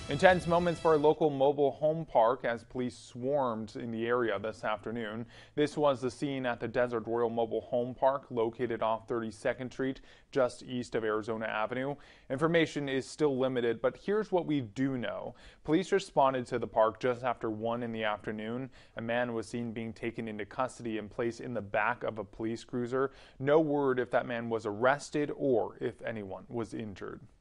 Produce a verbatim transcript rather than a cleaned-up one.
Intense moments for a local mobile home park as police swarmed in the area this afternoon. This was the scene at the Desert Royal Mobile Home Park located off thirty-second Street, just east of Arizona Avenue. Information is still limited, but here's what we do know. Police responded to the park just after one in the afternoon. A man was seen being taken into custody and placed in the back of a police cruiser. No word if that man was arrested or if anyone was injured.